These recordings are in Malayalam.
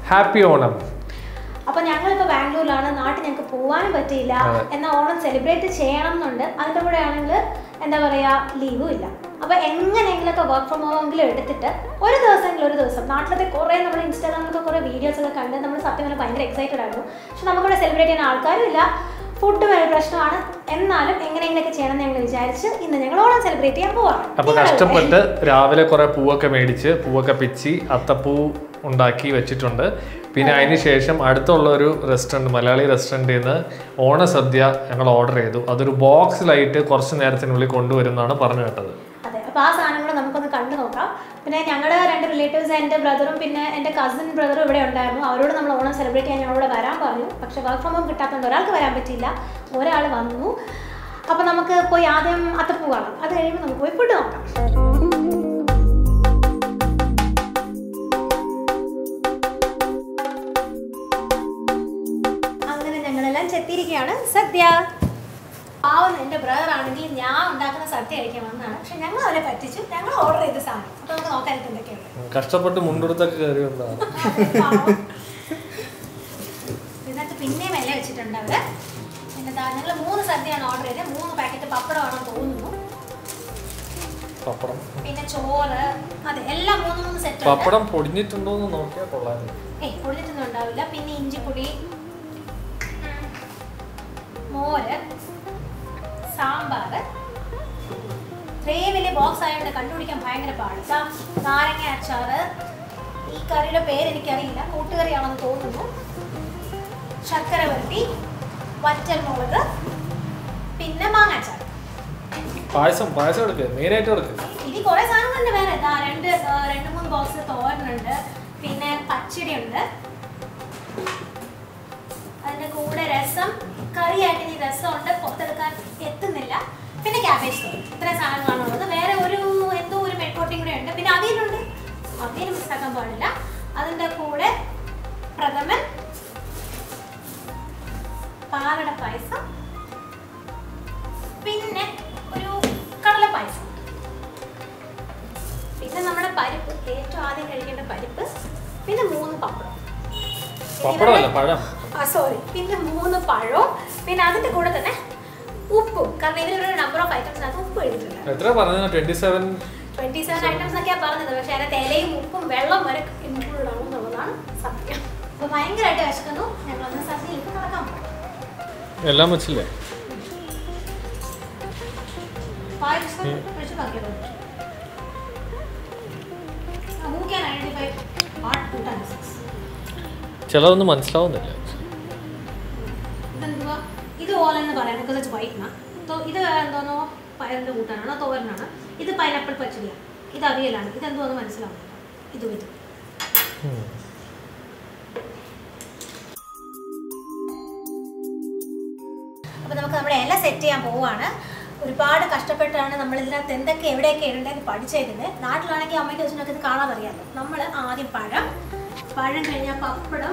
Happy Onam. അപ്പോൾ ഞങ്ങൾ ഇപ്പോൾ ബാംഗ്ലൂരിലാണ് നാട്ടിൽ ഞങ്ങൾക്ക് പോകാനും പറ്റിയില്ല എന്നാൽ ഓണം സെലിബ്രേറ്റ് ചെയ്യണം എന്നുണ്ട് അതിൻ്റെ കൂടെ ആണെങ്കിൽ എന്താ പറയുക ലീവും ഇല്ല അപ്പോൾ എങ്ങനെയെങ്കിലുമൊക്കെ വർക്ക് ഫ്രം ഹോമെങ്കിലും എടുത്തിട്ട് ഒരു ദിവസം നാട്ടിലത്തെ കുറേ നമ്മൾ ഇൻസ്റ്റാഗ്രാമിലൊക്കെ കുറേ വീഡിയോസൊക്കെ കണ്ട് നമ്മൾ സത്യം പറഞ്ഞാൽ ഭയങ്കര എക്സൈറ്റഡ് ആയിരുന്നു പക്ഷെ നമുക്കിവിടെ സെലിബ്രേറ്റ് ചെയ്യാൻ ആൾക്കാരും ഇല്ല ഫുഡ് വരെ പ്രശ്നമാണ് എന്നാലും എങ്ങനെയെങ്കിലൊക്കെ ചെയ്യണമെന്ന് ഞങ്ങൾ വിചാരിച്ച് ഇന്ന് ഞങ്ങൾ ഓണം സെലിബ്രേറ്റ് ചെയ്യാൻ പോവാം അപ്പോൾ കഷ്ടപ്പെട്ട് രാവിലെ കുറേ പൂവൊക്കെ മേടിച്ച് പൂവൊക്കെ പിച്ചി അത്തപ്പൂ ഉണ്ടാക്കി വെച്ചിട്ടുണ്ട് പിന്നെ അതിന് ശേഷം അടുത്തുള്ള ഒരു റെസ്റ്റോറൻറ്റ് മലയാളി റെസ്റ്റോറൻറ്റിൽ നിന്ന് ഓണസദ്യ ഞങ്ങൾ ഓർഡർ ചെയ്തു അതൊരു ബോക്സിലായിട്ട് കുറച്ച് നേരത്തിനുള്ളിൽ കൊണ്ടുവരുമെന്നാണ് പറഞ്ഞു കേട്ടത് അതെ അപ്പോൾ ആ സാധനം കൂടെ നമുക്കൊന്ന് കണ്ടു നോക്കാം പിന്നെ ഞങ്ങളുടെ 2 റിലേറ്റീവ്സ് എൻ്റെ ബ്രദറും പിന്നെ എൻ്റെ കസിൻ ബ്രദറും ഇവിടെ ഉണ്ടായിരുന്നു അവരോട് നമ്മൾ ഓണം സെലിബ്രേറ്റ് ചെയ്യാൻ ഞങ്ങളോട് വരാൻ പറഞ്ഞു പക്ഷേ വർക്ക് ഫ്രം ഹോം കിട്ടാത്തതുകൊണ്ട് ഒരാൾക്ക് വരാൻ പറ്റിയില്ല ഒരാൾ വന്നു അപ്പോൾ നമുക്ക് പോയി ആദ്യം അത്തപ്പൂ കാണാം അത് കഴിയുമ്പോൾ നമുക്ക് പോയി ഫുഡ് നോക്കാം എത്തിയിരിക്കുകയാണ് സദ്യ പാവം എൻ്റെ ബ്രദർ ആണെങ്കിൽ ഞാൻ ഉണ്ടാക്കുന്ന സദ്യ കഴിക്കാൻ വന്നതാണ് പക്ഷെ ഞങ്ങൾ അവരെ പറ്റിച്ചു ഞങ്ങൾ ഓർഡർ ചെയ്ത സാധനം അപ്പൊ നമുക്ക് നോക്കാൻ എന്തൊക്കെയാണ് കഷ്ടപ്പെട്ട് മുണ്ടെടുത്തൊക്കെ കയറി ഇതിനകത്ത് പിന്നെയും വില വെച്ചിട്ടുണ്ട് അവര് പിന്നെ ഞങ്ങൾ 3 സദ്യയാണ് ഓർഡർ ചെയ്തത് 3 പാക്കറ്റ് പപ്പടമാണെന്ന് തോന്നുന്നു പിന്നെ ചോറ് അതെ എല്ലാം 3 സെറ്റ് പപ്പടം പൊടിഞ്ഞിട്ടുണ്ടോ എന്ന് നോക്കിയാൽ കൊള്ളായിരുന്നു പൊടിഞ്ഞിട്ടൊന്നും ഉണ്ടാവില്ല പിന്നെ ഇഞ്ചിപ്പൊടി മോര് സാമ്പാർ ഇത്രയും വലിയ ബോക്സ് ആയതുകൊണ്ട് കണ്ടുപിടിക്കാൻ ഭയങ്കര പാടില്ല നാരങ്ങ അച്ചാറ് ഈ കറിയുടെ പേര് എനിക്കറിയില്ല കൂട്ടുകറിയാണെന്ന് തോന്നുന്നു ശർക്കര വരട്ടി വറ്റൽ മുളക് പിന്നെ മാങ്ങാച്ചാർ ഇനി കുറെ സാധനങ്ങളുണ്ട് വേറെ 2-3 ബോക്സ് തോരനുണ്ട് പിന്നെ പച്ചടിയുണ്ട് അതിൻ്റെ കൂടെ രസം കറിയായിട്ട് ഈ രസമുണ്ട് പുറത്തെടുക്കാൻ എത്തുന്നില്ല പിന്നെ ക്യാബേജ് തോരൻ ഇത്രയും സാധനങ്ങളാണുള്ളത് വേറെ എന്തോ ഒരു മെഴുക്കോട്ടിയും കൂടെ ഉണ്ട് പിന്നെ അവിയലുണ്ട് അവിയൽ മിസ്സാക്കാൻ പാടില്ല അതിൻ്റെ കൂടെ പ്രഥമൻ പാലട പായസം പിന്നെ ഒരു കടല പായസം പിന്നെ നമ്മുടെ പരിപ്പ് ഏറ്റവും ആദ്യം കഴിക്കേണ്ട പരിപ്പ് പിന്നെ 3 പപ്പടം സോറി പിന്നെ 3 പഴവും പിന്നെ അതിന്റെ കൂടെ തന്നെ ഉപ്പും കാരണം ഇതിലൊരു നമ്പർ ഓഫ് ഐറ്റംസിനകത്ത് ഉപ്പ് എഴുതിയിട്ടുണ്ട് 27 ഐറ്റംസ് ഒക്കെയാണ് പറഞ്ഞത് പക്ഷെ അതിനകത്ത് ഇലയും ഉപ്പും വെള്ളം വരെ ഇൻക്ലൂഡ് ആവും എന്നുള്ളതാണ് സത്യം അപ്പൊ ഭയങ്കരമായിട്ട് വിശക്കുന്നു ഞങ്ങളൊന്ന് സദ്യയിലേക്ക് കടക്കാൻ പോകും എല്ലാം വെച്ചില്ലേ ചിലതൊന്നും മനസ്സിലാവുന്നില്ല ഇത് ഓലെന്ന് പറയാം ബിക്കോസ് ഇറ്റ്സ് വൈറ്റ് ഇത് എന്തോന്നോ പയറിന്റെ കൂട്ടാനാണ് തോരനാണ് ഇത് പൈനാപ്പിൾ പച്ചടിയാണ് ഇത് അവിയലാണ് ഇതെന്തോന്ന് മനസ്സിലാവുന്നില്ല ഇത് അപ്പൊ നമുക്ക് നമ്മുടെ ഇല സെറ്റ് ചെയ്യാൻ പോവുകയാണ് ഒരുപാട് കഷ്ടപ്പെട്ടാണ് നമ്മൾ ഇതിനകത്ത് എന്തൊക്കെ എവിടെയൊക്കെ ഇടേണ്ടതെന്ന് പഠിച്ചതിന് നാട്ടിലാണെങ്കിൽ അമ്മയ്ക്ക് വെച്ചിട്ടൊക്കെ ഇത് കാണാതറിയാമല്ലോ നമ്മൾ ആദ്യം പഴം കഴിഞ്ഞാൽ പപ്പടം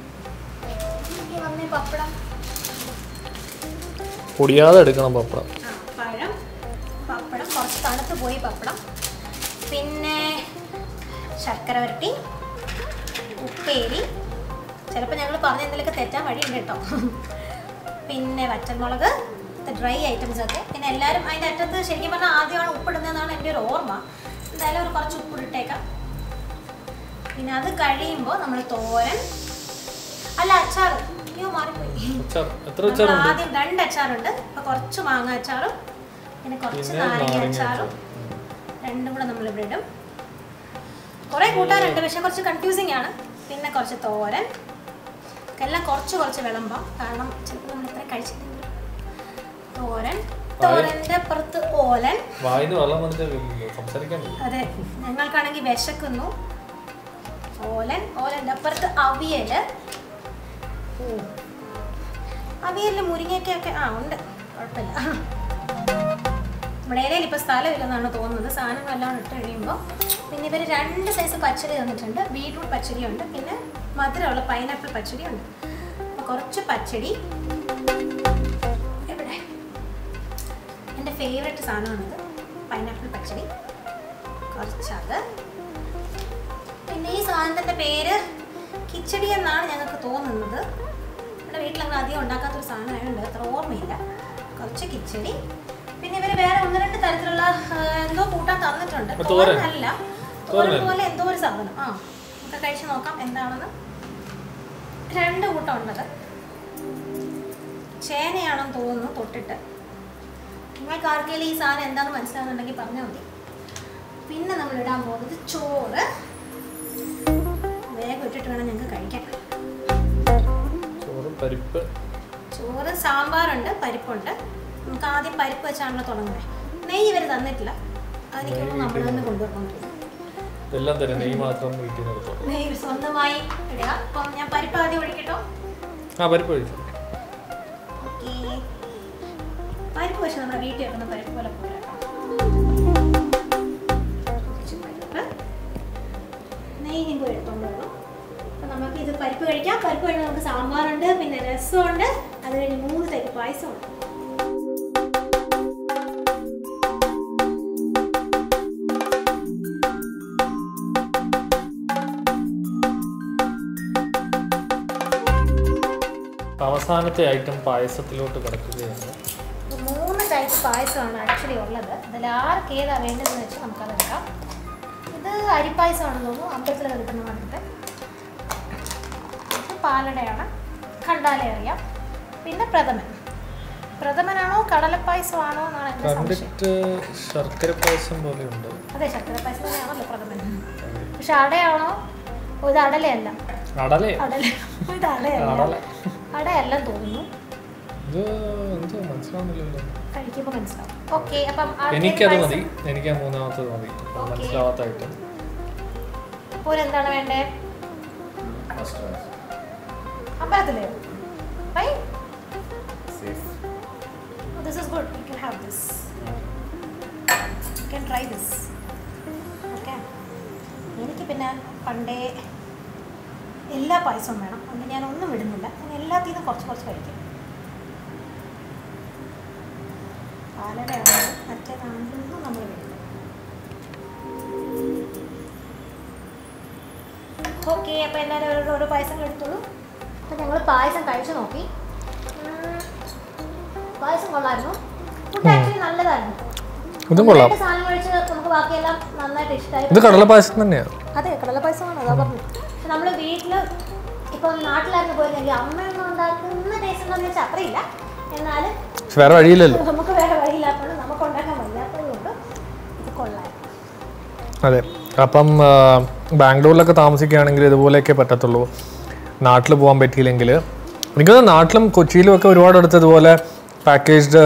പൊടിയാതെ എടുക്കണം പപ്പടം പപ്പടം കുറച്ച് തണുത്ത് പോയി പപ്പടം പിന്നെ ശർക്കര വരട്ടി ഉപ്പേരി ചിലപ്പോൾ ഞങ്ങൾ പറഞ്ഞ എന്തെങ്കിലുമൊക്കെ തെറ്റാൻ വഴിയുണ്ട് കേട്ടോ പിന്നെ വറ്റൽമുളക് ഡ്രൈ ഐറ്റംസ് ഒക്കെ പിന്നെ എല്ലാവരും അതിൻ്റെ അറ്റത്ത് ശരിക്കും പറഞ്ഞാൽ ആദ്യമാണ് ഉപ്പിടുന്നതെന്നാണ് എൻ്റെ ഒരു ഓർമ്മ എന്തായാലും ഒരു കുറച്ച് ഉപ്പിട്ടേക്കാം പിന്നെ അത് കഴിയുമ്പോൾ നമ്മൾ തോരൻ അല്ല അച്ചാർ മാറിപ്പോയി ആദ്യം 2 അച്ചാറുണ്ട് അപ്പൊ കുറച്ച് മാങ്ങ അച്ചാറും പിന്നെ കുറച്ച് നാരങ്ങ അച്ചാറും രണ്ടും കൂടെ നമ്മൾ ഇവിടെ ഇടും കുറെ കൂട്ടാനുണ്ട് പക്ഷെ കുറച്ച് കൺഫ്യൂസിങ് ആണ് പിന്നെ കുറച്ച് തോരൻ എല്ലാം കുറച്ച് വിളമ്പാം കാരണം ചിലപ്പോൾ നമ്മൾ ഇത്ര കഴിച്ചിട്ടുണ്ട് തോരന്റെ പുറത്ത് ഓലൻ അതെ ഞങ്ങൾക്കാണെങ്കിൽ വിശക്കുന്നു ഓലന്റെ അപ്പുറത്ത് അവിയല് അവിയലിൽ മുരിങ്ങയൊക്കെ ഉണ്ട് കുഴപ്പമില്ല നമ്മുടെ ഇലയിൽ ഇപ്പോൾ സ്ഥലമില്ലെന്നാണ് തോന്നുന്നത് സാധനങ്ങളെല്ലാം ഇട്ട് കഴിയുമ്പോൾ പിന്നെ ഇവർ 2 സൈസ് പച്ചടി തന്നിട്ടുണ്ട് ബീട്രൂട്ട് പച്ചടിയുണ്ട് പിന്നെ മധുരമുള്ള പൈനാപ്പിൾ പച്ചടിയുണ്ട് അപ്പോൾ കുറച്ച് പച്ചടി എവിടെ എൻ്റെ ഫേവറേറ്റ് സാധനമാണിത് പൈനാപ്പിൾ പച്ചടി കുറച്ചത് പിന്നെ ഈ സാധനത്തിൻ്റെ പേര് കിച്ചടി എന്നാണ് ഞങ്ങൾക്ക് തോന്നുന്നത്. നമ്മുടെ വീട്ടിലങ്ങനെ അധികം ഉണ്ടാക്കാത്തൊരു സാധനമായതുകൊണ്ട് അത്ര ഓർമ്മയില്ല. കുറച്ച് കിച്ചടി, പിന്നെ ഇവർ വേറെ 1-2 തരത്തിലുള്ള എന്തോ കൂട്ടാൻ തന്നിട്ടുണ്ട്. തോരനല്ല, തോരൻ പോലെ എന്തോ ഒരു സാധനം. നമുക്ക് കഴിച്ച് നോക്കാം എന്താണെന്ന്. 2 കൂട്ടം ഉണ്ടത്. ചേനയാണെന്ന് തോന്നുന്നു തൊട്ടിട്ട്. നിങ്ങൾക്ക് ആർക്കെങ്കിലും ഈ സാധനം എന്താണെന്ന് മനസ്സിലാകുന്നുണ്ടെങ്കിൽ പറഞ്ഞാൽ മതി. പിന്നെ നമ്മൾ ഇടാൻ പോകുന്നത് ചോറ്. വേഗം ഇട്ടിട്ട് വേണം ഞങ്ങൾക്ക് കഴിക്കാൻ. ചോറ്, സാമ്പാറുണ്ട്, പരിപ്പുണ്ട്. നമുക്ക് ആദ്യം പരിപ്പ് വെച്ചാണല്ലോ തുടങ്ങുന്നത്. നെയ്യ് ഇവർ തന്നിട്ടില്ല, അതെനിക്കൊന്നും നമ്മൾ തന്നെ കൊണ്ടുവരണം. നെയ്യ് സ്വന്തമായി ഇടുക. അപ്പം ഞാൻ പരിപ്പ് ആദ്യം ഒഴിക്കട്ടോ. ഓക്കെ, പരിപ്പ് വെച്ച് നമ്മുടെ വീട്ടിൽ വെക്കുന്ന പരിപ്പ് പോലെ പോലെ നെയ്യും കൂടി എടുത്തോണ്ട് വരണം. അപ്പം നമുക്ക് ഇത് പരിപ്പ് കഴിക്കാം. പരിപ്പ് കഴിഞ്ഞാൽ നമുക്ക് സാമ്പാറുണ്ട്, പിന്നെ രസമുണ്ട്, അത് കഴിഞ്ഞ് 3 ടൈപ്പ് പായസമുണ്ട്. അവസാനത്തെ ഐറ്റം പായസത്തിലോട്ട് കിടക്കുകയാണ്. 3 ടൈപ്പ് പായസമാണ് ആക്ച്വലി ഉള്ളത്. അതിൽ ആർക്ക് ഏതാ വേണ്ടതെന്ന് വെച്ചാൽ നമുക്കതെടുക്കാം. ഇത് അരിപ്പായസമാണെന്ന് തോന്നുന്നു, അമ്പലത്തിൽ കിട്ടുന്ന മാതിരത്തെ. ഇത് പാലടയാണ്, കണ്ടാലേ അറിയാം. പിന്നെ പ്രഥമനാണോ കടലപ്പായസമാണോ എന്നാണ് എൻ്റെ സംശയം. ശർക്കര പായസം പോലെയുണ്ട്. അതെ, ശർക്കര പായസം തന്നെയാണല്ലോ പ്രഥമൻ. പക്ഷെ അടയാണോ? ഇത് അടലയല്ല. ഇത് അടയല്ല തോന്നുന്നു. കഴിക്കുമ്പോൾ മനസ്സിലാവും. ഓക്കെ, അപ്പം എനിക്കത് മതി. എനിക്ക് ആ 3ാമത്തത് മതി. മനസ്സിലാവാത്ത ഐറ്റം. അപ്പോൾ എന്താണ് വേണ്ടേ? അമ്പലത്തിലെയോ? This is good. You can have this. You can try this. Okay. എനിക്ക് പിന്നെ പണ്ടേ എല്ലാ പായസവും വേണം. അതുകൊണ്ട് ഞാൻ ഒന്നും വിടുന്നില്ല. ഞാൻ എല്ലാത്തിൽ നിന്നും കുറച്ച് കഴിക്കും. പാലടയാണ്, മറ്റേതാണെങ്കിലും നമ്മൾ വിടുന്നു. ഓക്കെ, അപ്പോൾ എല്ലാവരും ഓരോ പായസം എടുത്തോളൂ. അപ്പോൾ ഞങ്ങൾ പായസം കഴിച്ചു നോക്കി. പായസം കൊള്ളായിരുന്നു. ഫുഡ് ആക്ച്വലി നല്ലതായിരുന്നു. സാധനം കഴിച്ച് നമുക്ക് ബാക്കിയെല്ലാം നന്നായിട്ട് ഇഷ്ടമായി. ഇത് കടലപ്പായസം തന്നെയാണ്. അതെ, കടലപ്പായസമാണ്. അതാ പറഞ്ഞു. പക്ഷെ നമ്മൾ വീട്ടിൽ ഇപ്പം നാട്ടിലായിരുന്നു പോയിരുന്നെങ്കിൽ അമ്മയൊന്നും ഉണ്ടാക്കുന്ന ടേസ്റ്റ് എന്താണെന്ന് വെച്ചാൽ അത്രയില്ല. എന്നാലും വേറെ വഴിയില്ലല്ലോ, നമുക്ക് വേറെ വഴിയില്ലാത്തതുകൊണ്ട് നമുക്ക് ഉണ്ടാക്കാൻ വയ്യാത്തതുകൊണ്ട് ഇത് കൊള്ളായിരുന്നു. അതെ. അപ്പം ബാംഗ്ലൂരിലൊക്കെ താമസിക്കുകയാണെങ്കിൽ ഇതുപോലെയൊക്കെ പറ്റത്തുള്ളൂ. നാട്ടിൽ പോകാൻ പറ്റിയില്ലെങ്കിൽ എനിക്കത് നാട്ടിലും കൊച്ചിയിലും ഒക്കെ ഒരുപാട് അടുത്ത് ഇതുപോലെ പാക്കേജ്ഡ്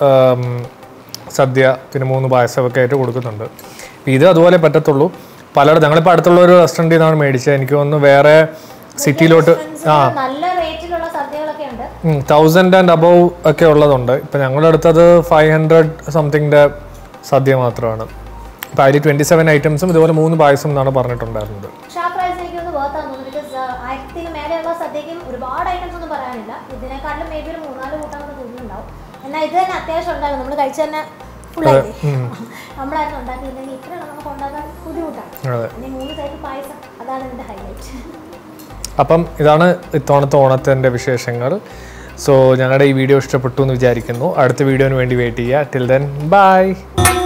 സദ്യ പിന്നെ 3 പായസമൊക്കെ ആയിട്ട് കൊടുക്കുന്നുണ്ട്. ഇത് അതുപോലെ പറ്റത്തുള്ളൂ. പലയിടത്തും ഞങ്ങളിപ്പോൾ അടുത്തുള്ള ഒരു റെസ്റ്റോറൻറ്റിൽ നിന്നാണ് മേടിച്ചത്. എനിക്ക് തോന്നുന്നു വേറെ സിറ്റിയിലോട്ട് നല്ല റേറ്റിലുള്ള സദ്യകളൊക്കെ ഉണ്ട്. 1000 and above ഒക്കെ ഉള്ളതുണ്ട്. ഇപ്പം ഞങ്ങളുടെ അടുത്തത് 500 സംതിങ്ങിൻ്റെ സദ്യ മാത്രമാണ്. അപ്പോൾ അതിൽ 27 ഐറ്റംസും ഇതുപോലെ 3 പായസം എന്നാണ് പറഞ്ഞിട്ടുണ്ടായിരുന്നത്. സദ്യക്കും ഒരുപാട് ഐറ്റംസ് ഒന്നും പറയാനില്ല. ഇതിനെക്കാട്ടിലും മേബി ഒരു 3-4 കൂട്ടം തോന്നുന്നുണ്ടാവും. എന്നാൽ ഇത് തന്നെ അത്യാവശ്യം ഉണ്ടാകും. നമ്മൾ കഴിച്ച് തന്നെ ഫുള്ളായില്ലേ. നമ്മളായിരുന്നു ഉണ്ടാക്കിയില്ലെങ്കിൽ ഇത്രയാണ് നമുക്ക് ഉണ്ടാക്കാൻ ബുദ്ധിമുട്ടാണ്. 3 ടൈപ്പ് പായസം, അതാണ് ഇതിൻ്റെ ഹൈലൈറ്റ്. അപ്പം ഇതാണ് ഇത്തവണത്തെ ഓണത്തിൻ്റെ വിശേഷങ്ങൾ. സോ ഞങ്ങളുടെ ഈ വീഡിയോ ഇഷ്ടപ്പെട്ടു എന്ന് വിചാരിക്കുന്നു. അടുത്ത വീഡിയോന് വേണ്ടി വെയിറ്റ് ചെയ്യുക. Till then by.